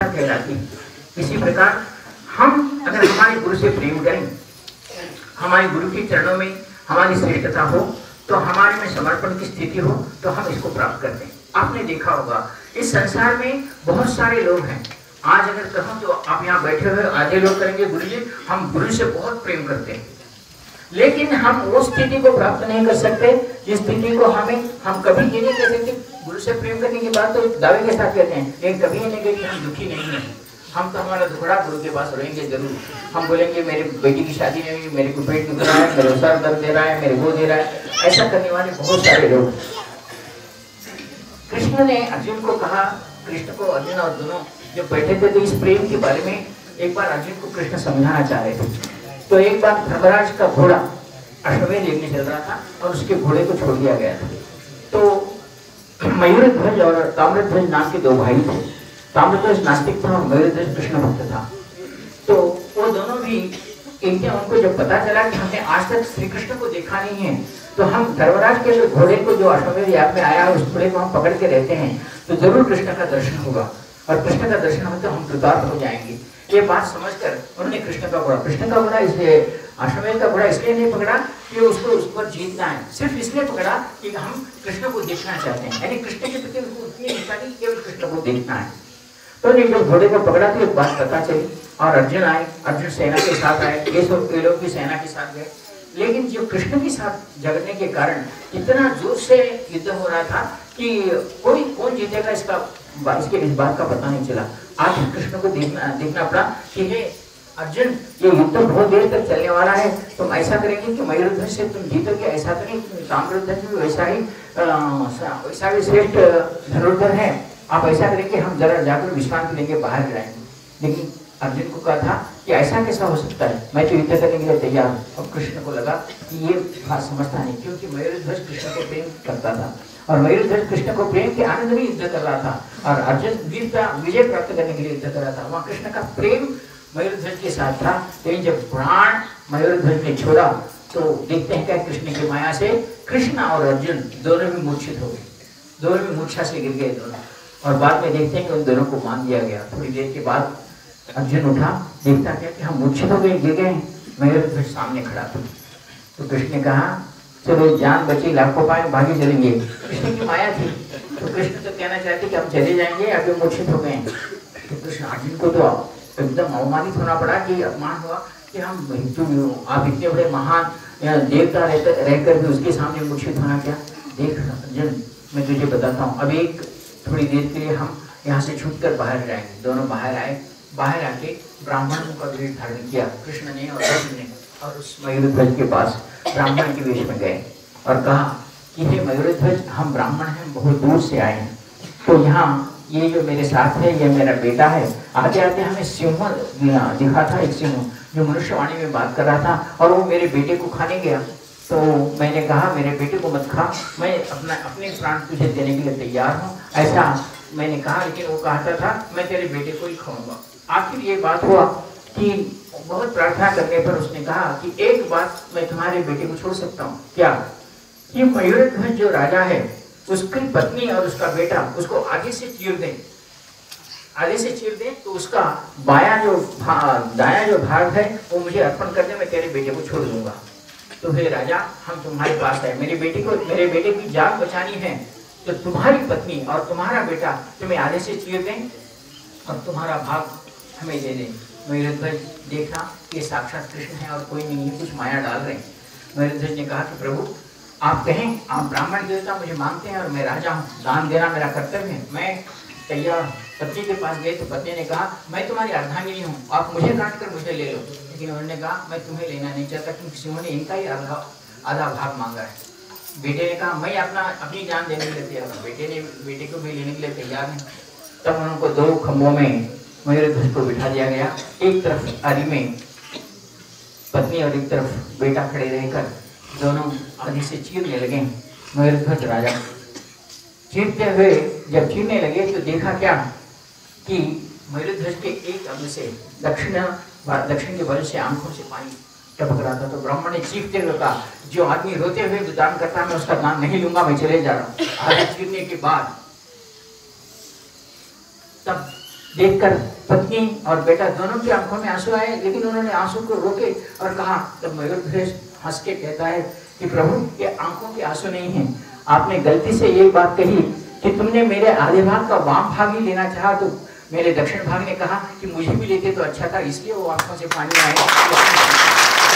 कहलाती है। इसी प्रकार हम अगर हमारे गुरु से प्रेम करें, हमारे गुरु के चरणों में हमारी श्रेष्ठता हो, तो हमारे में समर्पण की स्थिति हो, तो हम इसको प्राप्त करते हैं। आपने देखा होगा इस संसार में बहुत सारे लोग हैं। आज अगर कहूं तो आप यहाँ बैठे हुए आधे लोग करेंगे गुरु जी हम गुरु से बहुत प्रेम करते हैं, लेकिन हम वो स्थिति को प्राप्त नहीं कर सकते जिस स्थिति को हम कभी ये नहीं कह सकते। गुरु से प्रेम करने की बात तो दावे के साथ कहते हैं, लेकिन कभी ये नहीं कहते हम दुखी नहीं हैं। हम तो हमारा दुखड़ा गुरु के पास रहेंगे जरूर। हम बोलेंगे मेरे बेटी की शादी नहीं हुई, मेरे को पेट दुख रहा है, मेरे सर दर्द दे रहा है, मेरे वो दे रहा है, ऐसा करने वाले बहुत सारे लोग। कृष्ण ने अर्जुन को कहा, कृष्ण को अर्जुन और दोनों जब बैठे थे तो इस प्रेम के बारे में एक बार अर्जुन को कृष्ण समझाना चाह रहे थे। तो एक बार धर्मराज का घोड़ा अश्वमेध लेने चल रहा था और उसके घोड़े को छोड़ दिया गया था। तो मयूरध्वज और ताम्रध्वज नाम के दो भाई थे। ताम्रध्वज नास्तिक था और मयूरध्वज कृष्ण भक्त था। तो वो दोनों भी एक दिन उनको जब पता चला कि हमने आज तक श्री कृष्ण को देखा नहीं है, तो हम धर्मराज के घोड़े को जो अश्वमेध याग में आया उस घोड़े को हम पकड़ के रहते हैं तो जरूर कृष्ण का दर्शन होगा, और कृष्ण का दर्शन हो तो हम कृतार्थ हो जाएंगे। ये बात समझकर उन्होंने कृष्ण का घोड़ा इसलिए अश्वमेध का घोड़ा इसलिए नहीं पकड़ा कि उसको उस पर जीतना है, सिर्फ इसलिए पकड़ा कि हम कृष्ण को देखना चाहते हैं, यानी कृष्ण के प्रति उनको उतनी इच्छा नहीं, केवल कृष्ण को देखना है। तो जब घोड़े को पकड़ा तो एक बात पता चली और अर्जुन आए, अर्जुन सेना के साथ आए, ये सब लोग भी सेना के साथ गए। लेकिन जो कृष्ण के साथ झगड़ने के कारण इतना जोर से युद्ध हो रहा था कि कौन जीतेगा इसके इस बात का पता नहीं चला। आज कृष्ण को देखना पड़ा कि हे अर्जुन, ये युद्ध बहुत देर तक चलने वाला है, तुम ऐसा करेंगे कि मयूरध्वज से तुम जीतोगे, ऐसा तो नहीं, ताम्रध्वज भी वैसा ही श्रेष्ठ धनुर्धर है, आप ऐसा करेंगे हम जरा जाकर विश्रांति लेंगे, बाहर जाएंगे। लेकिन अर्जुन को कहा था कि ऐसा कैसा हो सकता है, मैं तो युद्ध करने के लिए तैयार हूँ। और कृष्ण को लगा कि ये बात समझता नहीं, क्योंकि मयूरध्वज कृष्ण को प्रेम करता था और मयूरध्वज कृष्ण को प्रेम के आनंद में युद्ध कर रहा था और अर्जुन विजय प्राप्त करने के लिए युद्ध कर रहा था। वहाँ कृष्ण का प्रेम मयूरध्वज के साथ था। लेकिन जब प्राण मयूरध्वज ने छोड़ा तो देखते हैं क्या, कृष्ण की माया से कृष्ण और अर्जुन दोनों भी मूर्छित हो गए, दोनों भी मूर्छा से गिर गए दोनों। और बाद में देखते हैं कि उन दोनों को मान दिया गया। थोड़ी देर के बाद अर्जुन उठा, देखता क्या कि हम मूर्छित हो गए, गिर गए, मयूरध्वज सामने खड़ा था। तो कृष्ण ने कहा चलो जान बची लाखों पाए, भागे चलेंगे। कृष्ण की माया थी तो कृष्ण तो कहना चाहते कि हम चले जाएंगे, अभी मूर्छित हो गए। तो कृष्ण अर्जुन को तो एकदम अवमानित होना पड़ा कि अपमान हुआ कि आप इतने बड़े महान देवता रहकर भी उसके सामने मूर्छित होना क्या। देख अर्जुन, मैं तुझे बताता हूँ, अब एक थोड़ी देर के लिए हम यहाँ से छूटकर बाहर जाएंगे। दोनों बाहर आए, बाहर आके ब्राह्मणों का वेश धारण किया कृष्ण ने और अर्जुन ने, और उस मयूरध्वज के पास ब्राह्मण के वेश में गए और कहा कि हे मयूरध्वज, हम ब्राह्मण हैं, बहुत दूर से आए हैं, तो यहाँ ये जो मेरे साथ है ये मेरा बेटा है। आते आते हमें सिंह दिखा था, एक सिंह जो मनुष्यवाणी में बात कर रहा था और वो मेरे बेटे को खाने गया। तो मैंने कहा मेरे बेटे को मत खा, मैं अपने प्राण तुझे देने के लिए तैयार हूँ, ऐसा मैंने कहा। लेकिन वो कहता था मैं तेरे बेटे को ही खाऊंगा। आखिर ये बात हुआ कि बहुत प्रार्थना करने पर उसने कहा कि एक बात मैं तुम्हारे बेटे को छोड़ सकता हूँ, क्या कि मयूरध्वज जो राजा है उसकी पत्नी और उसका बेटा उसको आगे से चीर दे तो उसका दाया जो भाग है वो मुझे अर्पण कर दे, मैं तेरे बेटे को छोड़ दूंगा। तो हे राजा, हम तुम्हारे पास है, मेरे बेटे की जान बचानी है, तो तुम्हारी पत्नी और तुम्हारा बेटा तुम्हें आधे से चीर दें और तुम्हारा भाग हमें दे दें। मयूरध्वज देखा कि साक्षात कृष्ण है और कोई नहीं है, कुछ माया डाल रहे हैं। मयूरध्वज ने कहा कि प्रभु आप कहें, आप ब्राह्मण देवता मुझे मांगते हैं और मैं राजा हूँ, दान देना मेरा कर्तव्य है, मैं तैयार। पत्नी के पास गए तो पत्नी ने कहा मैं तुम्हारी अर्धांगिनी हूँ, आप मुझे काट कर मुझे ले लो। लेकिन उन्होंने कहा मैं तुम्हें लेना नहीं चाहता, क्योंकि सिंह ने इनका ही आधा भाग मांगा है। बेटे ने कहा मैं अपनी जान देने के लिए तैयार हूँ, बेटे को भी लेने के लिए तैयार है। तब उनको दो खंभों में मयूरध्वज को बिठा दिया गया, एक तरफ आरी में पत्नी और एक तरफ बेटा खड़े रहकर दोनों आदि से चीरने लगे। मयूरध्वज राजा चीरते हुए जब चीरने लगे तो देखा क्या कि मयूरध्वज के एक अंग से दक्षिण के बल से आंखों से पानी टपक रहा था। तो ब्राह्मण ने चीखते हुए कहा जो आदमी रोते हुए दान करता है मैं उसका दान नहीं लूंगा, मैं चले जा रहा हूँ। आगे चीरने के बाद तब देखकर पत्नी और बेटा दोनों की आंखों में आंसू आए, लेकिन उन्होंने आंसू को रोके और कहा, तब मयूरध्वज हंस के कहता है कि प्रभु ये आंखों के आंसू नहीं है, आपने गलती से ये बात कही कि तुमने मेरे आधे भाग का वाम भाग ही लेना चाहा, तो मेरे दक्षिण भाग ने कहा कि मुझे भी लेते तो अच्छा था, इसलिए वो आंखों से पानी आया।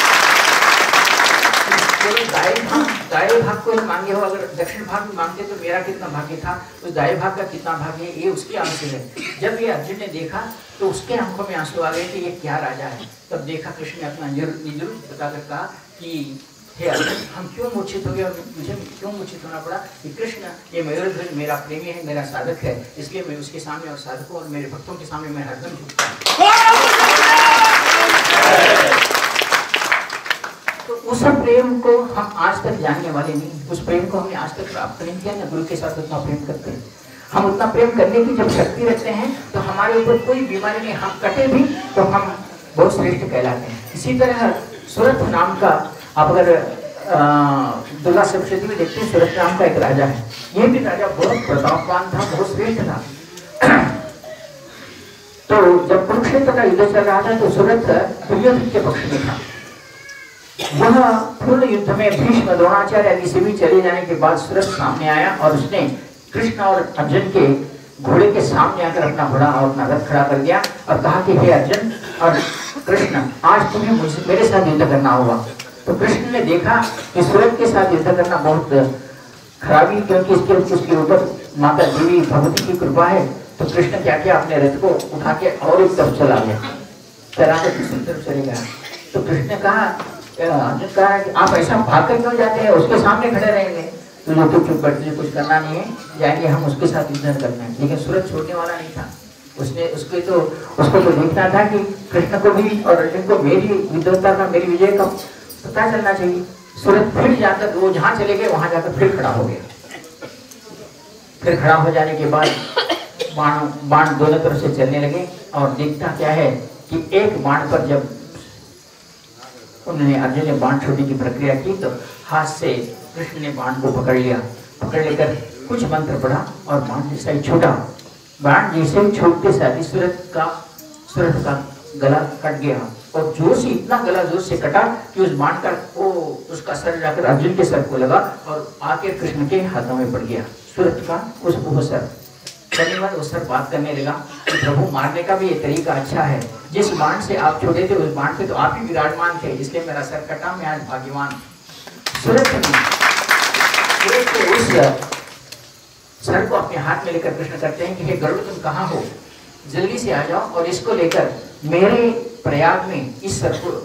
दाएं भाग को ही मांगे हो, अगर दक्षिण भाग में मांगते तो मेरा कितना भाग्य था, उस दाएं भाग का कितना भाग्य है, ये उसके आंसू है। जब ये अर्जुन ने देखा तो उसके आंखों में आंसू आ गए कि ये क्या राजा है। तब देखा कृष्ण ने अपना निज रूप बताकर कहा कि हे अर्जुन, हम क्यों मूर्छित हो गए और मुझे क्यों मूर्छित होना पड़ा कि कृष्ण ये मयूरध्वज मेरा प्रेमी है, मेरा साधक है, इसलिए मैं उसके सामने और साधकों और मेरे भक्तों के सामने मैं हरदम झुकता हूं। तो उस प्रेम को हम आज तक जानने वाले नहीं, उस प्रेम को हमने आज तक प्राप्त नहीं किया। न गुरु के साथ उतना प्रेम करते हैं, हम उतना प्रेम करने की जब शक्ति रखते हैं तो हमारे ऊपर कोई बीमारी नहीं, हम कटे भी तो हम बहुत श्रेष्ठ कहलाते हैं। इसी तरह सुरथ नाम का, आप अगर दुर्गा सप्तशती में देखते हैं, सुरथ नाम का एक राजा है। ये भी राजा बहुत प्रतापवान था, बहुत श्रेष्ठ था। तो जब कुरुक्षेत्र का युद्ध चल रहा था तो सुरथ दुर्योधन के पक्ष में था। वह पूर्ण युद्ध में भीष्म, द्रोणाचार्य आदि से भी चले जाने के बाद सुरथ सामने आया और उसने कृष्ण और अर्जुन के घोड़े के सामने आकर अपना घोड़ा और अपना रथ खड़ा कर दिया और कहा कि हे अर्जुन और कृष्ण, आज तुम्हें मेरे साथ युद्ध करना होगा। तो कृष्ण ने देखा कि सुरथ के साथ युद्ध करना बहुत खराबी, क्योंकि उसके ऊपर माता देवी भगवती की कृपा है। तो कृष्ण क्या किया, अपने रथ को उठा के और एक तरफ चला गया, तैराकर दूसरी तरफ चले गया। तो कृष्ण ने कहा, अर्जुन कहा कि आप ऐसा भाग कर क्यों जाते हैं, उसके सामने खड़े रहेंगे तो जो तो चुप बैठे, कुछ करना नहीं है, जाएंगे हम उसके साथ युद्ध करना है। लेकिन सूरज छोड़ने वाला नहीं था, उसको तो देखना था कि कृष्ण को भी और अर्जुन को मेरी विद्वता का, मेरी विजय का पता चलना चाहिए। सूरज फिर जाकर वो जहाँ चले गए वहां जाकर फिर खड़ा हो गया। फिर खड़ा हो जाने के बाद बाण दोनों तरफ से चलने लगे और देखता क्या है कि एक बाण पर जब उन्होंने अर्जुन ने बाण छोड़ने की प्रक्रिया की तो हाथ से कृष्ण ने बाण को पकड़ लिया। पकड़ लेकर कुछ मंत्र पढ़ा और बाण जैसा ही छोटा, बाण जैसे ही छोड़ते साथ सूरज का गला कट गया और जोर से, इतना गला जोर से कटा कि उस बाण का उसका सर जाकर अर्जुन के सर को लगा और आके कृष्ण के हाथों में पड़ गया। सूरज का वो सर धन्यवाद, उस सर बात करने लगा कि प्रभु मारने का भी ये तरीका अच्छा है, जिस बाण से आप छोड़े थे उस बाण पे तो आप ही विराजमान थे, इसलिए मेरा सर कटा, मैं आज भाग्यवान। सूरज के उस सर को अपने हाथ में लेकर कृष्ण कहते हैं कि हे गरुड़, तुम कहाँ हो, जल्दी से आ जाओ और इसको लेकर मेरे प्रयाग में इस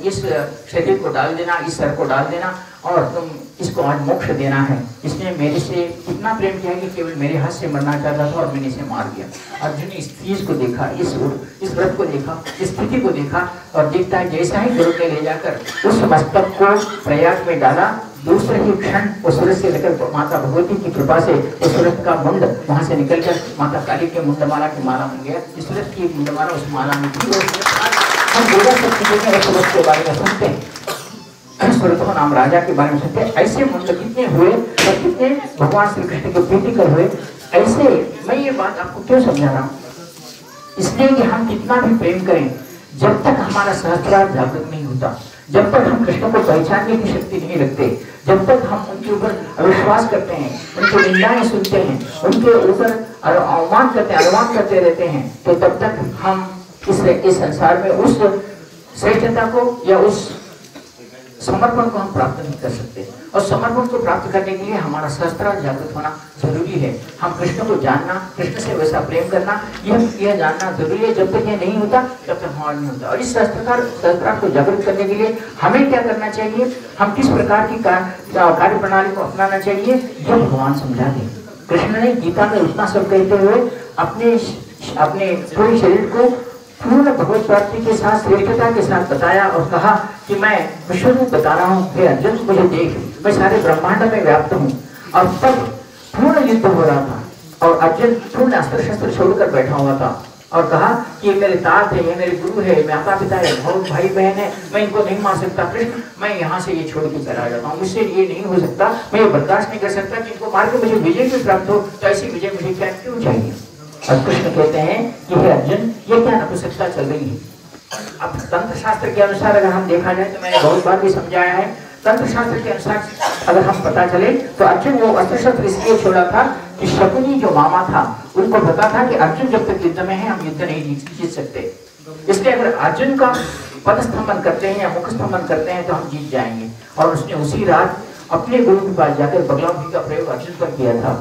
शरीर को डाल देना, इस सर को डाल देना और तुम इसको आज मोक्ष देना है। इसने मेरे से इतना प्रेम किया कि केवल मेरे हाथ से मरना चाहता था और मैंने इसे मार दिया। अर्जुन ने इस चीज को देखा, इस व्रत को देखा, इस स्थिति को देखा और देखता है जैसा ही गरुड़ ने ले जाकर उस मस्तक को प्रयाग में डाला, दूसरे ही क्षण उस सूरज से लेकर माता भगवती की कृपा से उस सूरज का मुंड वहां से निकलकर माता काली के मुंडमाला की माला बन गया। इस सूरज की मुंडमाला उस माला में थी। हम दुर्गा सप्तशती में सूरज के बारे में सुनते हैं, सूरज नाम राजा के बारे में सुनते हैं। ऐसे मुंड कितने हुए और कितने भगवान श्री कृष्ण के प्रीतिकर हुए। ऐसे मैं ये बात आपको क्यों समझा रहा हूँ, इसलिए कि हम कितना भी प्रेम करें, जब तक हमारा सहस्त्रार जागृत नहीं होता, जब तक हम कृष्ण को पहचानने की शक्ति नहीं रखते, जब तक हम उनके ऊपर अविश्वास करते हैं, उनकी निंदाएं सुनते हैं, उनके ऊपर अवमान करते रहते हैं, तो तब तक हम इस संसार में उस श्रेष्ठता को या उस समर्पण को हम प्राप्त नहीं कर सकते। और समर्पण को प्राप्त करने के लिए हमारा सहस्त्रार जागृत होना जरूरी है। हम कृष्ण को जानना, कृष्ण से वैसा प्रेम करना, यह जानना जरूरी है। जब तक ये नहीं होता तब तक हमारा नहीं होता। और इस सहस्त्रार को जागृत करने के लिए हमें क्या करना चाहिए, हम किस प्रकार की कार्य प्रणाली को अपनाना चाहिए, जो भगवान समझा दें। कृष्ण ने गीता में उतना सब कहते हुए अपने पूरे शरीर को पूर्ण भगवत प्राप्ति के साथ, श्रेष्ठता के साथ बताया और कहा कि मैं विश्वरूप बता रहा हूँ, हे अर्जुन मुझे देख, मैं सारे ब्रह्मांड में व्याप्त हूँ। और तब पूर्ण युद्ध हो रहा था और अर्जुन पूर्ण अस्त्र शस्त्र छोड़कर बैठा हुआ था और कहा कि ये मेरे तात है, ये मेरे गुरु है, माता पिता है, भाई बहन है, मैं इनको नहीं मार सकता कृष्ण, मैं यहाँ से ये छोड़ के चला जाता हूँ, मुझसे ये नहीं हो सकता, मैं ये बर्दाश्त नहीं कर सकता कि इनको मार के मुझे विजय भी प्राप्त हो। तो ऐसी विजय मुझे क्या क्यों चाहिए, और कृष्ण कहते हैं कि हे अर्जुन, ये क्या नपुंसकता चल रही है। अब तंत्र शास्त्र के अनुसार अगर हम देखा जाए तो मैंने बहुत बार भी समझाया है, तंत्र शास्त्र के अनुसार अगर हम पता चले तो अर्जुन वो अस्त्र शस्त्र इसलिए छोड़ा था कि शकुनी जो मामा था उनको पता था कि अर्जुन जब तक युद्ध में है हम युद्ध नहीं जीत सकते, इसलिए अगर अर्जुन का पद स्तंभन करते हैं या मुख स्तंभन करते हैं तो हम जीत जाएंगे। और उसने उसी रात अपने गुरु के पास जाकर बगलामुखी का प्रयोग अर्जुन पर किया था।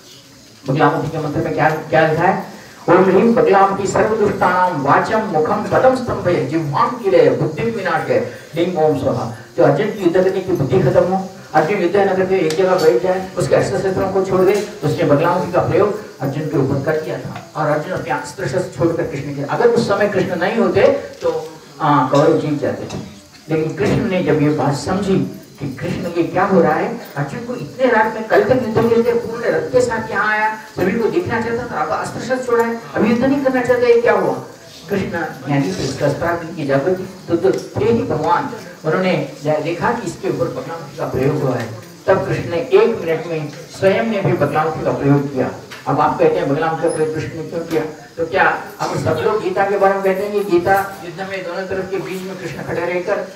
बगलामुखी के मंत्र में क्या क्या लिखा है, ओम ह्रीं बगलामुखी सर्वदुष्टानां वाचम मुखम पदम स्तंभय जिह्वां कीलय बुद्धि विनाशय ह्रीं ओम स्वाहा। जो अर्जुन की युद्ध करने की बुद्धि खत्म हो, अर्जुन युद्ध न करके एक जगह बैठ जाए, उसके अस्त्र शस्त्रों को छोड़ दे, उसने बगलामुखी का प्रयोग अर्जुन के ऊपर कर दिया था और अर्जुन अपने अस्त्र शस्त्र छोड़कर कृष्ण के, अगर उस समय कृष्ण नहीं होते तो कौरव जीत जाते थे। लेकिन कृष्ण ने जब ये बात समझी कि कृष्ण ये क्या हो रहा है, अर्जुन को इतने रात में कल तक युद्ध के लिए पूर्ण रथ के साथ यहाँ आया, सभी को देखना चाहता था, अब अस्त्र शस्त्र छोड़ा है, अभी युद्ध नहीं करना चाहता, ये क्या हुआ। कृष्ण ज्ञानी थे, शस्त्रार्थ की जागृति तो थे ही भगवान, उन्होंने देखा कि इसके ऊपर बगलामुखी का प्रयोग हुआ है, तब कृष्ण ने 1 मिनट में स्वयं ने भी बगलामुखी का प्रयोग किया। अब आप कहते हैं बगलामुखी का प्रयोग कृष्ण ने क्यों किया, तो क्या हम सब लोग गीता के बारे में कहते हैं कि गीता युद्ध में दोनों तरफ के बीच में कृष्ण खड़े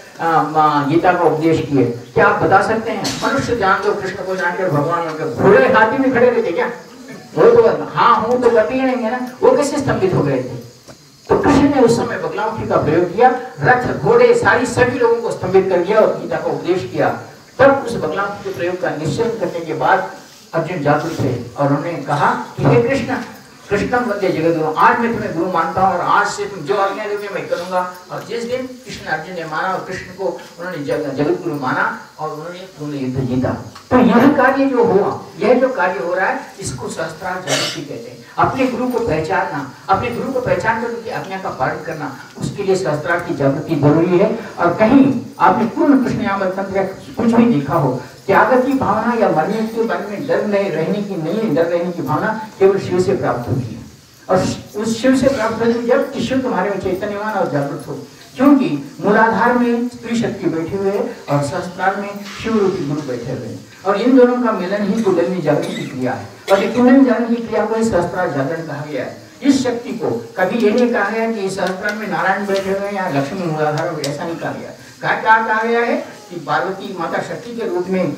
रहकर गीता का उपदेश किए, क्या आप बता सकते हैं मनुष्य जान दो कृष्ण को जानकर भगवान होकर घोड़े हाथी में खड़े रहते क्या, वो तो हाँ हूँ तो करते ही नहीं है ना, वो कैसे स्तंभित हो गए थे। तो कृष्ण ने उस समय बगलामुखी का प्रयोग किया, रथ घोड़े सारी सभी लोगों को स्तंभित कर दिया और गीता का उपदेश किया। तब उस बगलामुखी के प्रयोग का निश्चय करने के बाद अर्जुन जागृत थे और उन्होंने कहा कि हे कृष्ण, कृष्णम वंदे जगद्गुरु, आज मैं तुम्हें गुरु मानता हूँ और आज से तुम जो आज्ञा दोगे मैं करूंगा। और जिस दिन कृष्ण अर्जुन ने माना और कृष्ण को उन्होंने जगत गुरु माना और उन्होंने युद्ध जीता। तो यह कार्य जो हुआ, यह जो कार्य हो रहा है, इसको सहस्त्रार्थ जागृति कहते हैं। अपने गुरु को पहचानना, अपने गुरु को पहचान कर उनकी आज्ञा का पालन करना, उसके लिए सहस्त्रार्थ की जागृति जरूरी है। और कहीं आपने पूर्ण कृष्ण यामल तंत्र कुछ भी देखा हो, त्याग की भावना या मरने के बारे में डर नहीं रहने की भावना केवल शिव से प्राप्त होती है। और उस शिव से प्राप्त होती है जब कि शिव तुम्हारे में चैतन्यवान और जागृत हो, क्योंकि मूलाधार में स्त्री शक्ति बैठे हुए है और सहस्त्रार में शिव रूपी गुरु बैठे हुए हैं, और इन दोनों का मिलन ही कुंडलिनी जागरण की क्रिया है। और ये कुंडलिनी जागरण की क्रिया को सहस्त्रार जागरण कहा गया है। इस शक्ति को कभी ये नहीं कहा गया कि सहस्त्रार में नारायण बैठे हुए हैं या लक्ष्मी मूलाधार में, ऐसा नहीं कहा गया। क्या कहा गया है कि पार्वती माता शक्ति के रूप में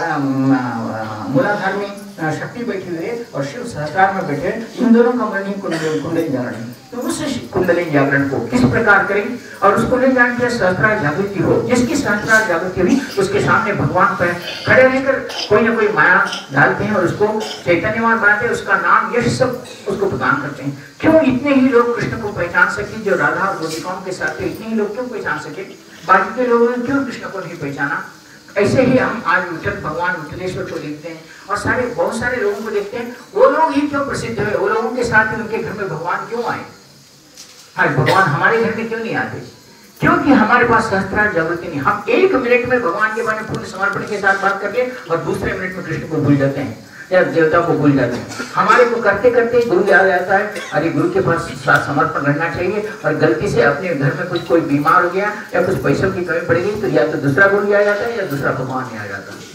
मूलाधार में शक्ति बैठी हुई है और शिव सहस्त्रार में बैठे, इन दोनों का मिलन ही कुंडलिनी जागरण है। तो उस कुंडलिनी जागरण को किस प्रकार करें और उस कुंडलिनी जागरण की सहस्त्रार जागृति हो, जिसकी सहस्त्रार जागृति हुई उसके सामने भगवान पर खड़े रहकर कोई ना कोई माया डालते हैं और उसको चैतन्यवान बनाते हैं, उसका नाम यश सब उसको प्रदान करते हैं। क्यों इतने ही लोग कृष्ण को पहचान सके, जो राधा और गोपिकाओं के साथ थे, इतने ही लोग क्यों पहचान सके, बाकी के लोगों ने क्यों कृष्ण को नहीं पहचाना। ऐसे ही हम आज विठल भगवान विठलेश्वर को देखते हैं और बहुत सारे लोगों को देखते हैं, वो लोग ही क्यों प्रसिद्ध हुए, वो लोगों के साथ उनके घर में भगवान क्यों आए। आज भगवान हमारे घर में क्यों नहीं आते, क्योंकि हमारे पास सहस्त्रार जागृति नहीं। हम 1 मिनट में भगवान के बारे में पूर्ण समर्पण के साथ बात करके और दूसरे मिनट में कृष्ण को भूल जाते हैं या देवता को भूल जाते हैं। हमारे को करते करते गुरु याद आता है, अरे गुरु के पास समर्पण रहना चाहिए, और गलती से अपने घर में कोई बीमार हो गया या कुछ पैसों की कमी पड़ गई तो या तो दूसरा गुरु आ जाता है या दूसरा भगवान आ जाता है।